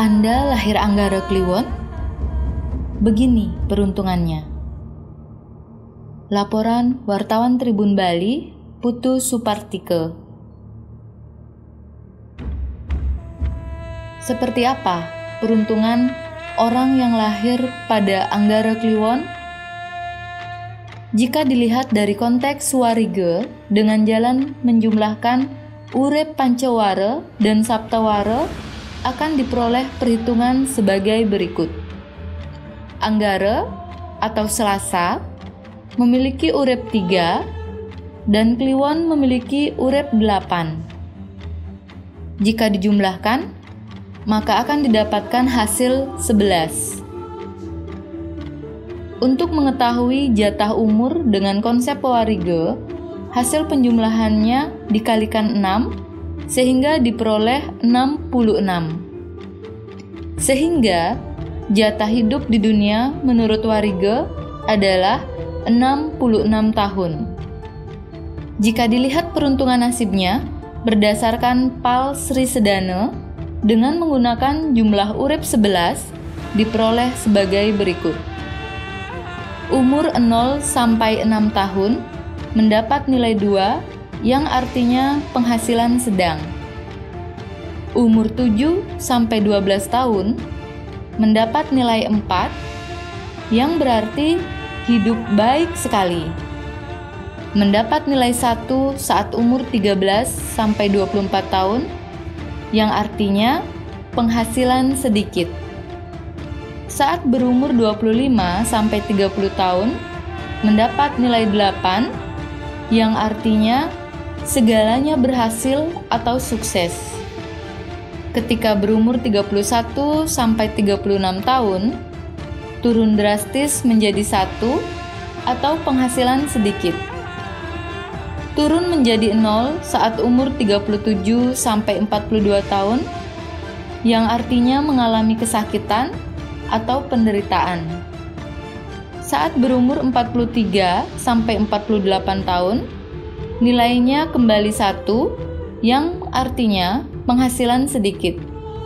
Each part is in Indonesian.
Anda lahir Anggara Kliwon? Begini peruntungannya. Laporan wartawan Tribun Bali, Putu Supartike. Seperti apa peruntungan orang yang lahir pada Anggara Kliwon? Jika dilihat dari konteks Warige dengan jalan menjumlahkan urip Pancawara dan Saptawara, akan diperoleh perhitungan sebagai berikut. Anggara atau Selasa memiliki urip 3 dan Kliwon memiliki urip 8. Jika dijumlahkan, maka akan didapatkan hasil 11. Untuk mengetahui jatah umur dengan konsep Warige, hasil penjumlahannya dikalikan 6 sehingga diperoleh 66. Sehingga jatah hidup di dunia menurut Warige adalah 66 tahun. Jika dilihat peruntungan nasibnya berdasarkan Pal Sri Sedana dengan menggunakan jumlah urip 11 diperoleh sebagai berikut. Umur 0 sampai 6 tahun mendapat nilai 2 yang artinya penghasilan sedang. Umur 7 sampai 12 tahun mendapat nilai 4 yang berarti hidup baik sekali. Mendapat nilai 1 saat umur 13 sampai 24 tahun yang artinya penghasilan sedikit. Saat berumur 25 sampai 30 tahun mendapat nilai 8 yang artinya segalanya berhasil atau sukses. Ketika berumur 31 sampai 36 tahun, turun drastis menjadi 1 atau penghasilan sedikit. Turun menjadi 0 saat umur 37 sampai 42 tahun, yang artinya mengalami kesakitan atau penderitaan. Saat berumur 43 sampai 48 tahun, nilainya kembali 1 yang artinya penghasilan sedikit.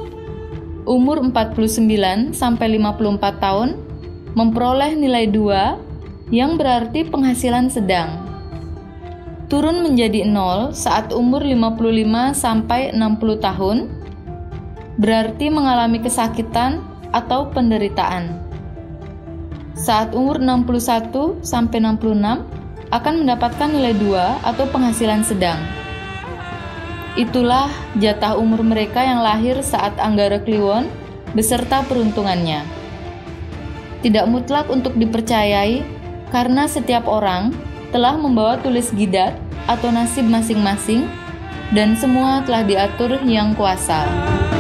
Umur 49 sampai 54 tahun memperoleh nilai 2 yang berarti penghasilan sedang. Turun menjadi 0 saat umur 55 sampai 60 tahun berarti mengalami kesakitan atau penderitaan. Saat umur 61 sampai 66 akan mendapatkan nilai 2 atau penghasilan sedang. Itulah jatah umur mereka yang lahir saat Anggara Kliwon beserta peruntungannya. Tidak mutlak untuk dipercayai karena setiap orang telah membawa tulis gidat atau nasib masing-masing dan semua telah diatur Yang Kuasa.